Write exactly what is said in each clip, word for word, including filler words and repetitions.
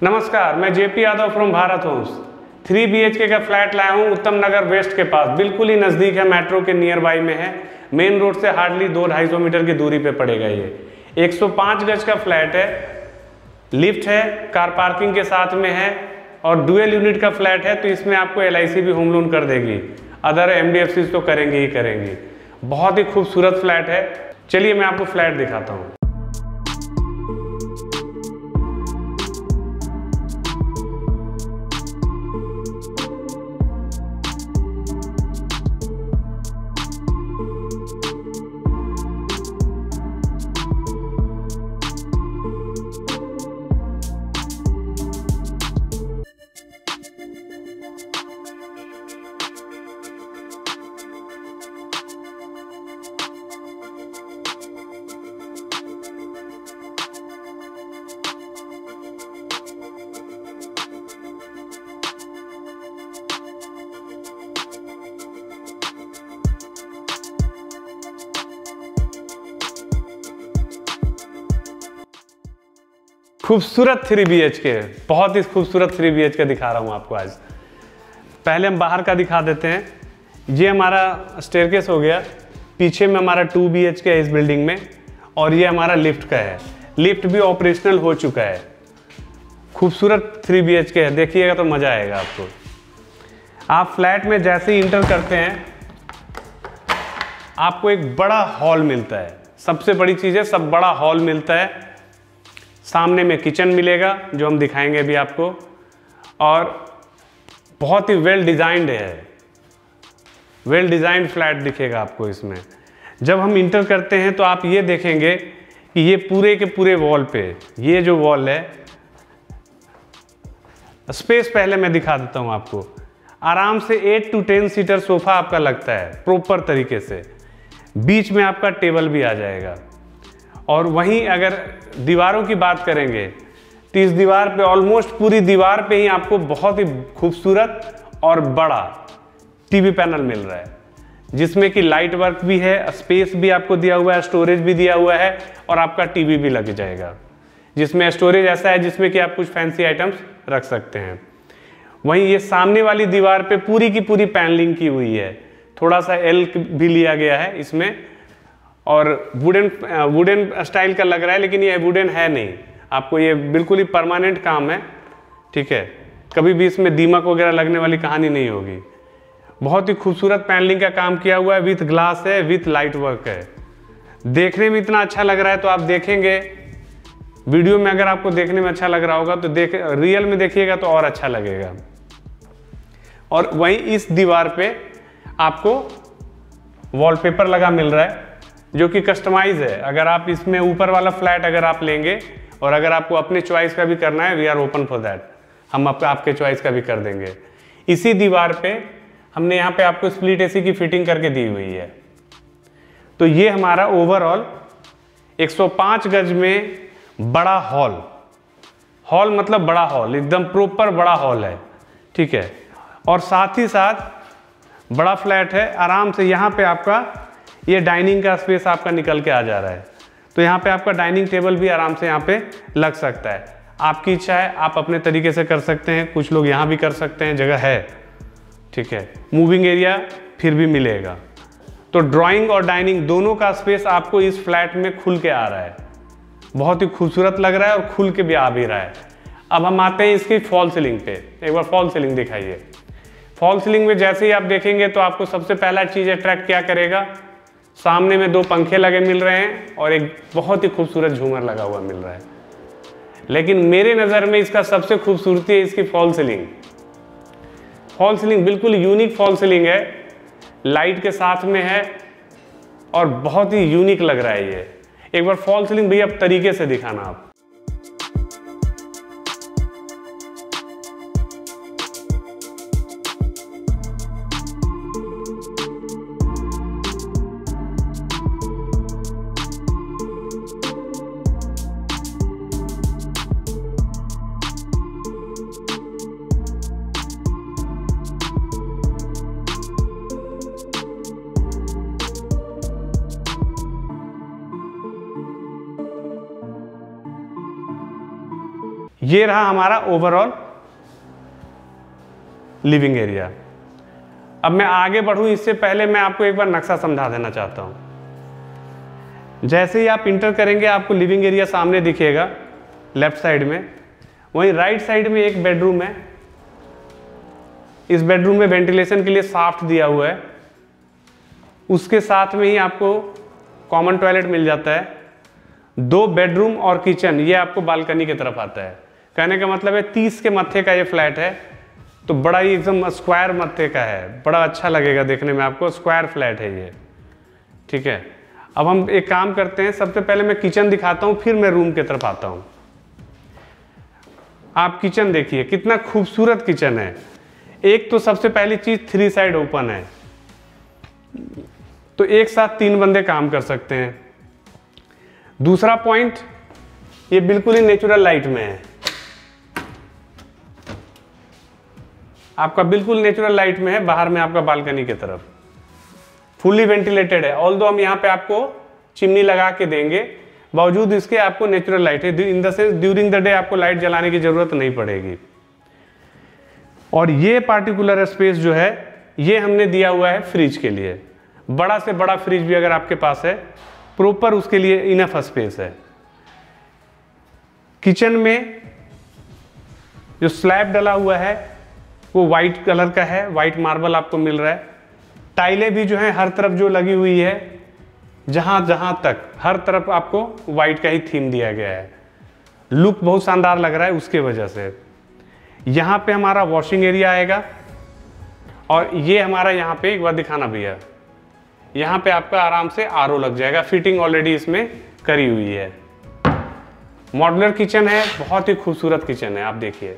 नमस्कार, मैं JP Yadav from Bharat homes. Three B H K का फ्लैट लाया हूँ उत्तम नगर वेस्ट के पास, बिल्कुल ही नज़दीक है, मेट्रो के नियर बाई में है। मेन रोड से हार्डली दो ढाई सौ मीटर की दूरी पे पड़ेगा। ये एक सौ पाँच गज का फ्लैट है, लिफ्ट है, कार पार्किंग के साथ में है और डुअल यूनिट का फ्लैट है, तो इसमें आपको एल आई सी भी होम लोन कर देगी। Other M D F C तो करेंगे ही करेंगी। बहुत ही खूबसूरत फ्लैट है। चलिए मैं आपको फ्लैट दिखाता हूँ। खूबसूरत थ्री बी एच के, बहुत ही खूबसूरत थ्री बी एच के दिखा रहा हूँ आपको आज। पहले हम बाहर का दिखा देते हैं। ये हमारा स्टेयरकेस हो गया, पीछे में हमारा टू बी एच के है इस बिल्डिंग में, और ये हमारा लिफ्ट का है। लिफ्ट भी ऑपरेशनल हो चुका है। खूबसूरत थ्री बी एच के है, देखिएगा तो मज़ा आएगा आपको। आप फ्लैट में जैसे ही इंटर करते हैं आपको एक बड़ा हॉल मिलता है। सबसे बड़ी चीज़ है, सब बड़ा हॉल मिलता है। सामने में किचन मिलेगा जो हम दिखाएंगे अभी आपको, और बहुत ही वेल डिज़ाइंड है। वेल डिज़ाइंड फ्लैट दिखेगा आपको इसमें। जब हम इंटर करते हैं तो आप ये देखेंगे कि ये पूरे के पूरे वॉल पे, ये जो वॉल है, स्पेस पहले मैं दिखा देता हूँ आपको। आराम से eight to ten seater sofa आपका लगता है प्रॉपर तरीके से। बीच में आपका टेबल भी आ जाएगा। और वहीं अगर दीवारों की बात करेंगे तो इस दीवार पे, ऑलमोस्ट पूरी दीवार पे ही आपको बहुत ही खूबसूरत और बड़ा टीवी पैनल मिल रहा है, जिसमें कि लाइट वर्क भी है, स्पेस भी आपको दिया हुआ है, स्टोरेज भी दिया हुआ है, और आपका टीवी भी लग जाएगा, जिसमें स्टोरेज ऐसा है जिसमें कि आप कुछ फैंसी आइटम्स रख सकते हैं। वहीं ये सामने वाली दीवार पे पूरी की पूरी पैनलिंग की हुई है। थोड़ा सा एल भी लिया गया है इसमें, और वुडन वुडन स्टाइल का लग रहा है, लेकिन ये वुडन है नहीं। आपको ये बिल्कुल ही परमानेंट काम है, ठीक है। कभी भी इसमें दीमक वगैरह लगने वाली कहानी नहीं होगी। बहुत ही खूबसूरत पैनलिंग का काम किया हुआ है, विथ ग्लास है, विथ लाइट वर्क है। देखने में इतना अच्छा लग रहा है, तो आप देखेंगे वीडियो में, अगर आपको देखने में अच्छा लग रहा होगा तो देख रियल में देखिएगा तो और अच्छा लगेगा। और वहीं इस दीवार पे आपको वॉलपेपर लगा मिल रहा है, जो कि कस्टमाइज है। अगर आप इसमें ऊपर वाला फ्लैट अगर आप लेंगे, और अगर आपको अपने चॉइस का भी करना है, we are open for that. हम आपका आपके चॉइस का भी कर देंगे। इसी दीवार पे हमने यहाँ पे आपको स्प्लिट एसी की फिटिंग करके दी हुई है। तो ये हमारा ओवरऑल एक सौ पाँच गज में बड़ा हॉल, हॉल मतलब बड़ा हॉल, एकदम प्रॉपर बड़ा हॉल है, ठीक है। और साथ ही साथ बड़ा फ्लैट है। आराम से यहाँ पे आपका ये डाइनिंग का स्पेस आपका निकल के आ जा रहा है, तो यहाँ पे आपका डाइनिंग टेबल भी आराम से यहाँ पे लग सकता है। आपकी इच्छा है, आप अपने तरीके से कर सकते हैं। कुछ लोग यहाँ भी कर सकते हैं, जगह है, ठीक है। मूविंग एरिया फिर भी मिलेगा। तो ड्राइंग और डाइनिंग दोनों का स्पेस आपको इस फ्लैट में खुल के आ रहा है। बहुत ही खूबसूरत लग रहा है और खुल के भी आ भी रहा है। अब हम आते हैं इसकी फॉल सीलिंग पे। एक बार फॉल सीलिंग दिखाइए। फॉल सीलिंग में जैसे ही आप देखेंगे तो आपको सबसे पहला चीज़ अट्रैक्ट क्या करेगा, सामने में दो पंखे लगे मिल रहे हैं और एक बहुत ही खूबसूरत झूमर लगा हुआ मिल रहा है। लेकिन मेरे नज़र में इसका सबसे खूबसूरती है इसकी फॉल सीलिंग। फॉल सीलिंग बिल्कुल यूनिक फॉल सीलिंग है, लाइट के साथ में है और बहुत ही यूनिक लग रहा है ये। एक बार फॉल सीलिंग भैया अब तरीके से दिखाना आप। ये रहा हमारा ओवरऑल लिविंग एरिया। अब मैं आगे बढ़ूं इससे पहले मैं आपको एक बार नक्शा समझा देना चाहता हूं। जैसे ही आप इंटर करेंगे आपको लिविंग एरिया सामने दिखेगा लेफ्ट साइड में, वहीं राइट साइड में एक बेडरूम है। इस बेडरूम में वेंटिलेशन के लिए शाफ्ट दिया हुआ है, उसके साथ में ही आपको कॉमन टॉयलेट मिल जाता है। दो बेडरूम और किचन, ये आपको बालकनी की तरफ आता है। कहने का मतलब है तीस के मत्थे का ये फ्लैट है, तो बड़ा ही एकदम स्क्वायर मत्थे का है, बड़ा अच्छा लगेगा देखने में आपको, स्क्वायर फ्लैट है ये, ठीक है। अब हम एक काम करते हैं, सबसे पहले मैं किचन दिखाता हूँ, फिर मैं रूम की तरफ आता हूँ। आप किचन देखिए कितना खूबसूरत किचन है। एक तो सबसे पहली चीज थ्री साइड ओपन है, तो एक साथ तीन बंदे काम कर सकते हैं। दूसरा पॉइंट, ये बिल्कुल ही नेचुरल लाइट में है, आपका बिल्कुल नेचुरल लाइट में है। बाहर में आपका बालकनी की तरफ फुल्ली वेंटिलेटेड है, ऑल्दो हम यहाँ पे आपको चिमनी लगा के देंगे, बावजूद इसके आपको नेचुरल लाइट है। In the sense during the day आपको लाइट जलाने की जरूरत नहीं पड़ेगी। और ये पार्टिकुलर स्पेस जो है ये हमने दिया हुआ है फ्रिज के लिए। बड़ा से बड़ा फ्रिज भी अगर आपके पास है, प्रॉपर उसके लिए इनफ स्पेस है। किचन में जो स्लैब डला हुआ है वो वाइट कलर का है, वाइट मार्बल आपको मिल रहा है। टाइलें भी जो है हर तरफ जो लगी हुई है, जहां जहां तक हर तरफ आपको वाइट का ही थीम दिया गया है। लुक बहुत शानदार लग रहा है उसके वजह से। यहाँ पे हमारा वॉशिंग एरिया आएगा, और ये हमारा यहाँ पे एक बार दिखाना भैया, यहाँ पे आपका आराम से आरओ लग जाएगा, फिटिंग ऑलरेडी इसमें करी हुई है। मॉड्यूलर किचन है, बहुत ही खूबसूरत किचन है, आप देखिए।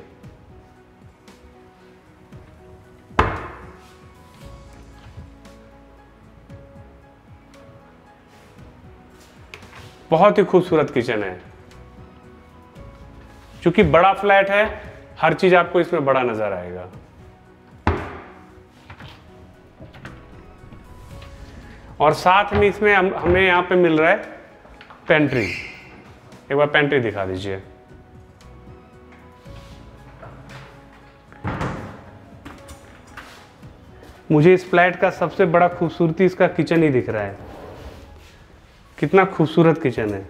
बहुत ही खूबसूरत किचन है। क्योंकि बड़ा फ्लैट है, हर चीज आपको इसमें बड़ा नजर आएगा। और साथ में इसमें हम, हमें यहाँ पे मिल रहा है पेंट्री। एक बार पेंट्री दिखा दीजिए। मुझे इस फ्लैट का सबसे बड़ा खूबसूरती इसका किचन ही दिख रहा है। कितना खूबसूरत किचन है।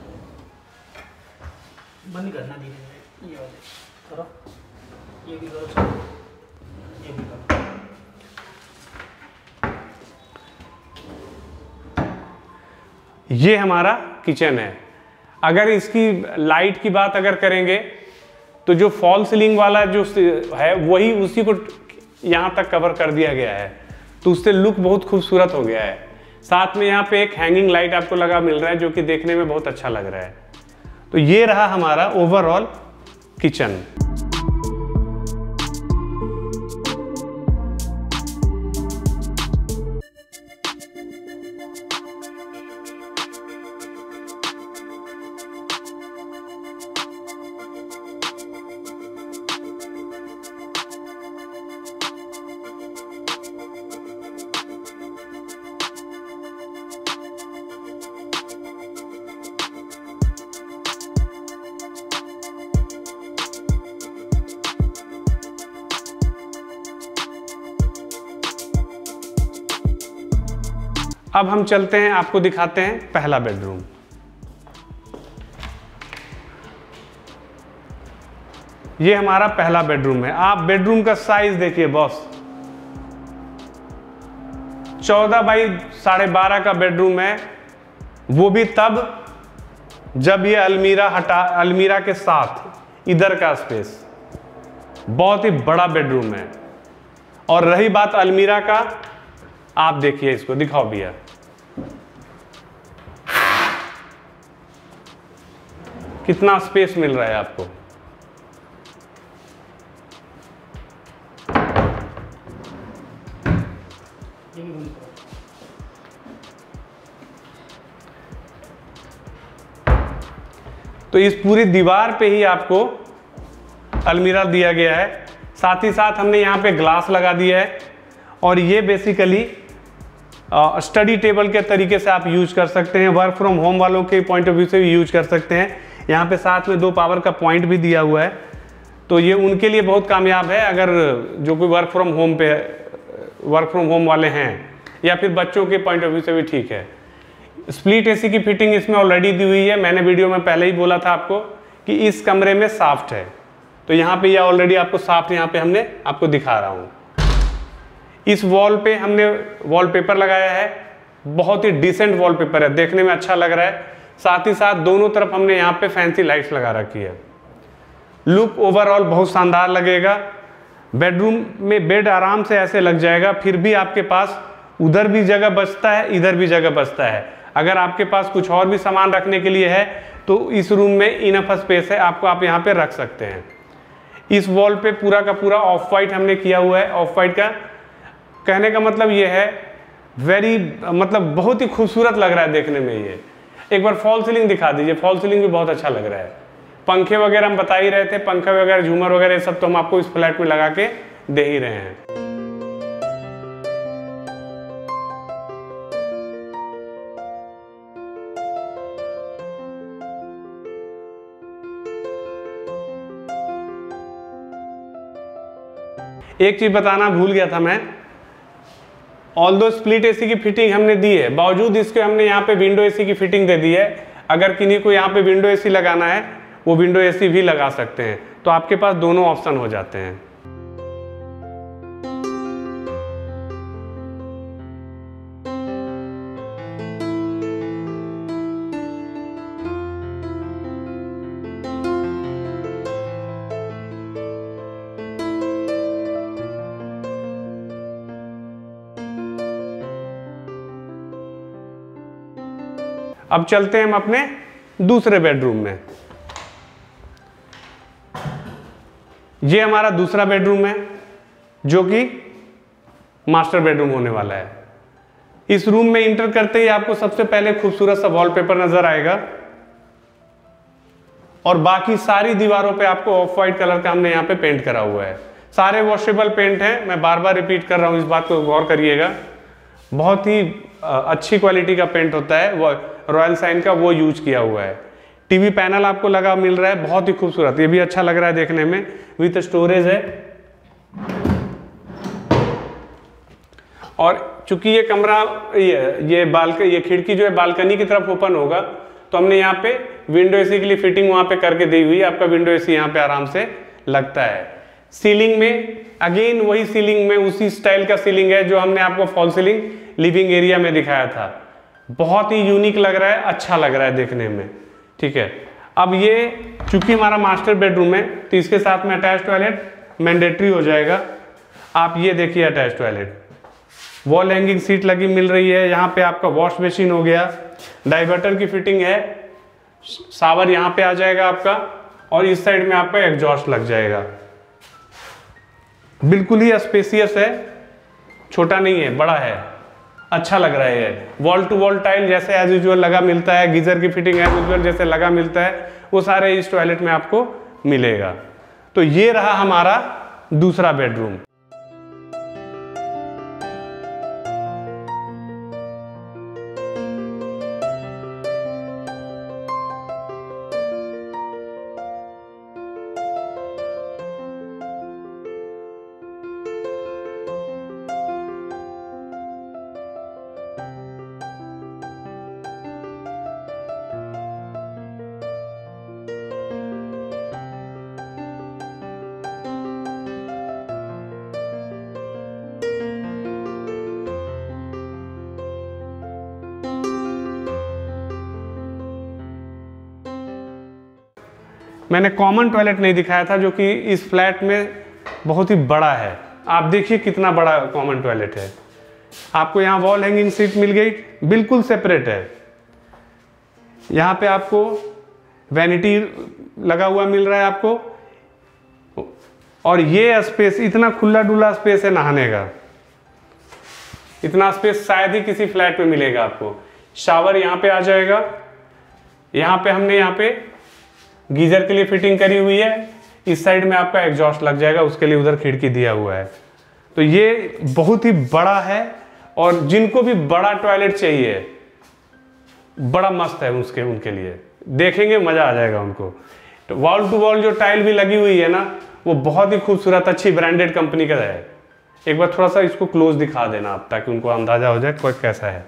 बंद करना धीरे, ये वाले करो, ये भी करो, ये भी करो। ये हमारा किचन है। अगर इसकी लाइट की बात अगर करेंगे तो जो फॉल सीलिंग वाला जो है वही उसी को यहाँ तक कवर कर दिया गया है, तो उससे लुक बहुत खूबसूरत हो गया है। साथ में यहाँ पे एक हैंगिंग लाइट आपको लगा मिल रहा है, जो कि देखने में बहुत अच्छा लग रहा है। तो ये रहा हमारा ओवरऑल किचन। अब हम चलते हैं, आपको दिखाते हैं पहला बेडरूम। ये हमारा पहला बेडरूम है। आप बेडरूम का साइज देखिए बॉस, चौदह बाई साढ़े बारह का बेडरूम है। वो भी तब जब ये अलमीरा हटा, अलमीरा के साथ इधर का स्पेस, बहुत ही बड़ा बेडरूम है। और रही बात अलमीरा का, आप देखिए इसको, दिखाओ भैया। कितना स्पेस मिल रहा है आपको। तो इस पूरी दीवार पे ही आपको अलमीरा दिया गया है। साथ ही साथ हमने यहाँ पे ग्लास लगा दिया है, और ये बेसिकली स्टडी टेबल के तरीके से आप यूज कर सकते हैं। वर्क फ्रॉम होम वालों के पॉइंट ऑफ व्यू से भी यूज कर सकते हैं। यहाँ पे साथ में दो पावर का पॉइंट भी दिया हुआ है, तो ये उनके लिए बहुत कामयाब है अगर जो कोई वर्क फ्रॉम होम पे वर्क फ्रॉम होम वाले हैं, या फिर बच्चों के पॉइंट ऑफ व्यू से भी ठीक है। स्प्लिट एसी की फिटिंग इसमें ऑलरेडी दी हुई है, मैंने वीडियो में पहले ही बोला था आपको कि इस कमरे में साफ्ट है, तो यहाँ पे ये ऑलरेडी आपको साफ्ट यहाँ पे हमने आपको दिखा रहा हूँ। इस वॉल पे हमने वॉलपेपर लगाया है, बहुत ही डिसेंट वॉलपेपर है, देखने में अच्छा लग रहा है। साथ ही साथ दोनों तरफ हमने यहाँ पे फैंसी लाइट्स लगा रखी है। लुक ओवरऑल बहुत शानदार लगेगा। बेडरूम में बेड आराम से ऐसे लग जाएगा, फिर भी आपके पास उधर भी जगह बचता है, इधर भी जगह बचता है। अगर आपके पास कुछ और भी सामान रखने के लिए है तो इस रूम में इनफ स्पेस है, आपको आप यहाँ पे रख सकते हैं। इस वॉल पे पूरा का पूरा ऑफ वाइट हमने किया हुआ है। ऑफ वाइट का कहने का मतलब ये है वेरी मतलब बहुत ही खूबसूरत लग रहा है देखने में। ये एक बार फॉल सीलिंग दिखा दीजिए, फॉल सीलिंग भी बहुत अच्छा लग रहा है। पंखे वगैरह हम बता ही रहे थे, पंखा वगैरह झूमर वगैरह सब तो हम आपको इस फ्लैट में लगा के दे ही रहे हैं। एक चीज बताना भूल गया था मैं, ऑल्दो स्प्लिट एसी की फिटिंग हमने दी है, बावजूद इसके हमने यहाँ पे विंडो एसी की फिटिंग दे दी है। अगर किन्हीं को यहाँ पे विंडो एसी लगाना है वो विंडो एसी भी लगा सकते हैं, तो आपके पास दोनों ऑप्शन हो जाते हैं। अब चलते हैं हम अपने दूसरे बेडरूम में। ये हमारा दूसरा बेडरूम है जो कि मास्टर बेडरूम होने वाला है। इस रूम में इंटर करते ही आपको सबसे पहले खूबसूरत सा वॉलपेपर नजर आएगा और बाकी सारी दीवारों पे आपको ऑफ वाइट कलर का हमने यहाँ पे पेंट करा हुआ है। सारे वॉशेबल पेंट हैं, मैं बार बार रिपीट कर रहा हूँ, इस बात को गौर करिएगा। बहुत ही अच्छी क्वालिटी का पेंट होता है, वो रॉयल साइन का वो यूज किया हुआ है। टीवी पैनल आपको लगा मिल रहा है, बहुत ही खूबसूरत, ये भी अच्छा लग रहा है देखने में, विथ स्टोरेज है। और चूंकि ये कमरा ये ये बालकनी ये खिड़की जो है बालकनी की तरफ ओपन होगा, तो हमने यहाँ पे विंडो एसी के लिए फिटिंग वहां पे करके दी हुई है। आपका विंडो एसी यहाँ पे आराम से लगता है। सीलिंग में अगेन वही सीलिंग में उसी स्टाइल का सीलिंग है जो हमने आपको फॉल सीलिंग लिविंग एरिया में दिखाया था। बहुत ही यूनिक लग रहा है, अच्छा लग रहा है देखने में, ठीक है। अब ये चूंकि हमारा मास्टर बेडरूम है तो इसके साथ में अटैच टॉयलेट मैंडेटरी हो जाएगा। आप ये देखिए attach toilet, wall hanging seat लगी मिल रही है। यहाँ पे आपका वॉश बेसिन हो गया, डाइवर्टर की फिटिंग है, शावर यहाँ पे आ जाएगा आपका, और इस साइड में आपका एग्जॉस्ट लग जाएगा। बिल्कुल ही स्पेसियस है, छोटा नहीं है, बड़ा है, अच्छा लग रहा है। वॉल टू वॉल टाइल जैसे एज यूजुअल लगा मिलता है, गीजर की फिटिंग एज यूजुअल जैसे लगा मिलता है, वो सारे इस टॉयलेट में आपको मिलेगा। तो ये रहा हमारा दूसरा बेडरूम। मैंने कॉमन टॉयलेट नहीं दिखाया था जो कि इस फ्लैट में बहुत ही बड़ा है। आप देखिए कितना बड़ा कॉमन टॉयलेट है। आपको यहाँ वॉल हैंगिंग सीट मिल गई, बिल्कुल सेपरेट है। यहाँ पे आपको वैनिटी लगा हुआ मिल रहा है आपको, और ये स्पेस इतना खुला डुला स्पेस है नहाने का, इतना स्पेस शायद ही किसी फ्लैट में मिलेगा आपको। शावर यहाँ पे आ जाएगा। यहाँ पे हमने यहाँ पे गीजर के लिए फिटिंग करी हुई है। इस साइड में आपका एग्जॉस्ट लग जाएगा, उसके लिए उधर खिड़की दिया हुआ है। तो ये बहुत ही बड़ा है, और जिनको भी बड़ा टॉयलेट चाहिए बड़ा मस्त है उसके उनके लिए, देखेंगे मज़ा आ जाएगा उनको। तो वॉल टू वॉल जो टाइल भी लगी हुई है ना, वो बहुत ही खूबसूरत अच्छी ब्रांडेड कंपनी का है। एक बार थोड़ा सा इसको क्लोज दिखा देना आप, ताकि उनको अंदाजा हो जाए कोई कैसा है।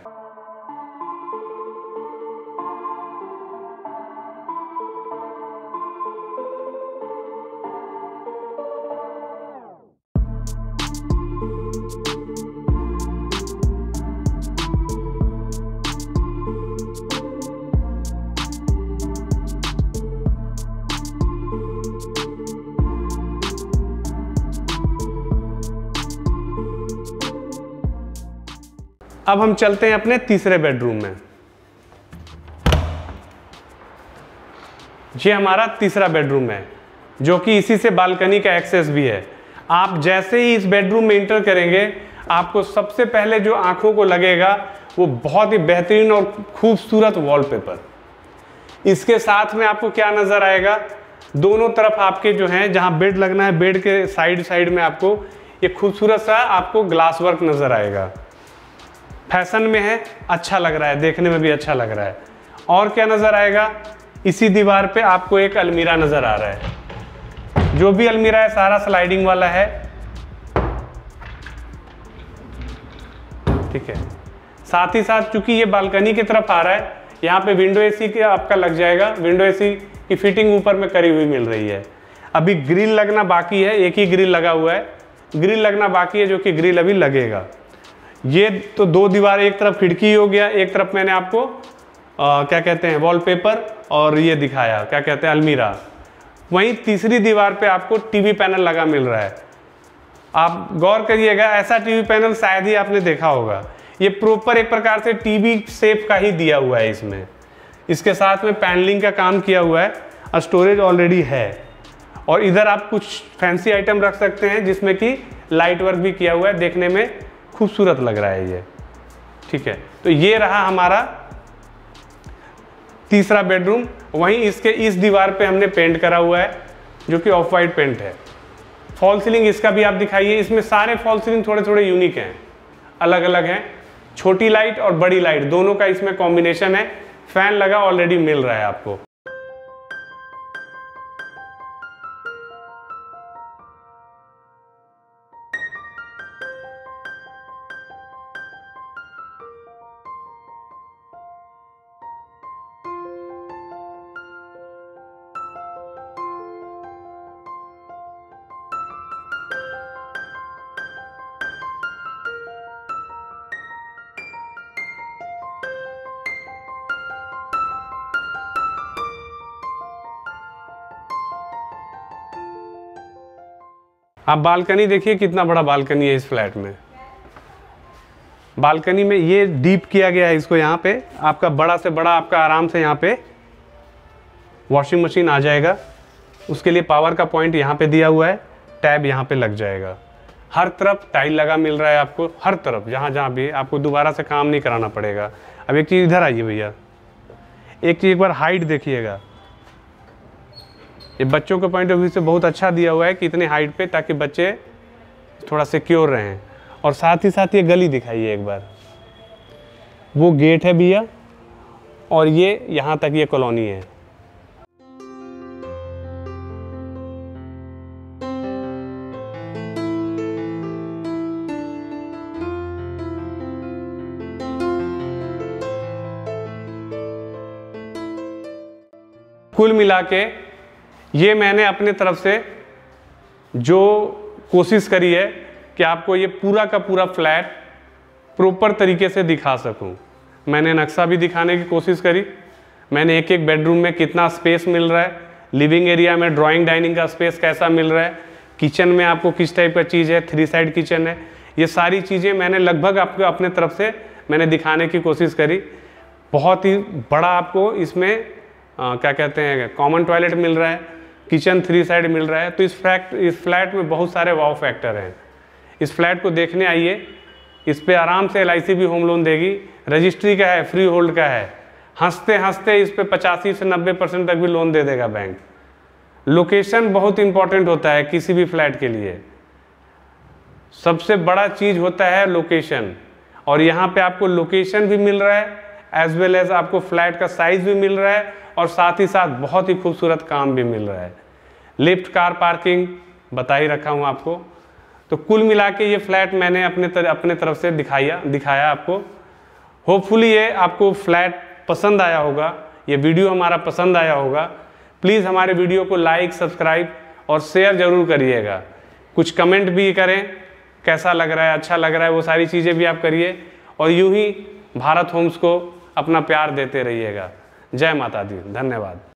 अब हम चलते हैं अपने तीसरे बेडरूम में। ये हमारा तीसरा बेडरूम है, जो कि इसी से बालकनी का एक्सेस भी है। आप जैसे ही इस बेडरूम में इंटर करेंगे, आपको सबसे पहले जो आंखों को लगेगा वो बहुत ही बेहतरीन और खूबसूरत वॉलपेपर। इसके साथ में आपको क्या नजर आएगा, दोनों तरफ आपके जो हैं, जहां बेड लगना है, बेड के साइड साइड में आपको ये खूबसूरत सा आपको ग्लास वर्क नजर आएगा। फैशन में है, अच्छा लग रहा है, देखने में भी अच्छा लग रहा है। और क्या नजर आएगा, इसी दीवार पे आपको एक अलमीरा नजर आ रहा है। जो भी अलमीरा है सारा स्लाइडिंग वाला है, ठीक है। साथ ही साथ चूंकि ये बालकनी की तरफ आ रहा है, यहाँ पे विंडो एसी के आपका लग जाएगा। विंडो एसी की फिटिंग ऊपर में करी हुई मिल रही है। अभी ग्रिल लगना बाकी है, एक ही ग्रिल लगा हुआ है, ग्रिल लगना बाकी है, जो कि ग्रिल अभी लगेगा। ये तो दो दीवार, एक तरफ खिड़की हो गया, एक तरफ मैंने आपको आ, क्या कहते हैं वॉलपेपर और ये दिखाया, क्या कहते हैं अलमीरा। वहीं तीसरी दीवार पे आपको टीवी पैनल लगा मिल रहा है। आप गौर करिएगा, ऐसा टीवी पैनल शायद ही आपने देखा होगा। ये प्रॉपर एक प्रकार से टीवी शेप का ही दिया हुआ है इसमें। इसके साथ में पैनलिंग का काम किया हुआ है और स्टोरेज ऑलरेडी है। और इधर आप कुछ फैंसी आइटम रख सकते हैं, जिसमें कि लाइट वर्क भी किया हुआ है, देखने में खूबसूरत लग रहा है ये, ठीक है। तो ये रहा हमारा तीसरा बेडरूम। वहीं इसके इस दीवार पे हमने पेंट करा हुआ है, जो कि ऑफ वाइट पेंट है। फॉल सीलिंग इसका भी आप दिखाइए। इसमें सारे फॉल सीलिंग थोड़े थोड़े यूनिक हैं, अलग अलग हैं। छोटी लाइट और बड़ी लाइट दोनों का इसमें कॉम्बिनेशन है। फैन लगा ऑलरेडी मिल रहा है आपको। आप बालकनी देखिए, कितना बड़ा बालकनी है इस फ्लैट में। बालकनी में ये डीप किया गया है इसको। यहाँ पे आपका बड़ा से बड़ा आपका आराम से यहाँ पे वॉशिंग मशीन आ जाएगा। उसके लिए पावर का पॉइंट यहाँ पे दिया हुआ है, टैब यहाँ पे लग जाएगा। हर तरफ टाइल लगा मिल रहा है आपको, हर तरफ जहाँ जहाँ भी। आपको दोबारा से काम नहीं कराना पड़ेगा। अब एक चीज़ इधर आइए भैया, एक चीज़ एक बार हाइट देखिएगा। ये बच्चों के पॉइंट ऑफ व्यू से बहुत अच्छा दिया हुआ है कि इतने हाइट पे, ताकि बच्चे थोड़ा सिक्योर रहें। और साथ ही साथ ये गली दिखाइए एक बार। वो गेट है भैया, और ये यहाँ तक ये कॉलोनी है। कुल मिला के ये मैंने अपने तरफ से जो कोशिश करी है कि आपको ये पूरा का पूरा फ्लैट प्रॉपर तरीके से दिखा सकूं। मैंने नक्शा भी दिखाने की कोशिश करी। मैंने एक एक बेडरूम में कितना स्पेस मिल रहा है, लिविंग एरिया में ड्राइंग डाइनिंग का स्पेस कैसा मिल रहा है, किचन में आपको किस टाइप का चीज़ है, थ्री साइड किचन है, ये सारी चीज़ें मैंने लगभग आपको अपने तरफ से मैंने दिखाने की कोशिश करी। बहुत ही बड़ा आपको इसमें आ, क्या कहते हैं कॉमन टॉयलेट मिल रहा है, किचन थ्री साइड मिल रहा है। तो इस फ्लैट इस फ्लैट में बहुत सारे वाव फैक्टर हैं। इस फ्लैट को देखने आइए। इस पे आराम से एल आई सी भी होम लोन देगी। रजिस्ट्री का है, फ्री होल्ड का है। हंसते हंसते इस पे पचासी से नब्बे परसेंट तक भी लोन दे देगा बैंक। लोकेशन बहुत इंपॉर्टेंट होता है किसी भी फ्लैट के लिए। सबसे बड़ा चीज़ होता है लोकेशन, और यहाँ पे आपको लोकेशन भी मिल रहा है, एज वेल एज आपको फ्लैट का साइज भी मिल रहा है और साथ ही साथ बहुत ही खूबसूरत काम भी मिल रहा है। लिफ्ट, कार पार्किंग बता ही रखा हूँ आपको। तो कुल मिला के ये फ्लैट मैंने अपने तर, अपने तरफ से दिखाया दिखाया आपको। होपफुली ये आपको फ्लैट पसंद आया होगा, ये वीडियो हमारा पसंद आया होगा। प्लीज़ हमारे वीडियो को लाइक, सब्सक्राइब और शेयर ज़रूर करिएगा। कुछ कमेंट भी करें, कैसा लग रहा है, अच्छा लग रहा है, वो सारी चीज़ें भी आप करिए। और यूं ही भारत होम्स को अपना प्यार देते रहिएगा। जय माता दी, धन्यवाद।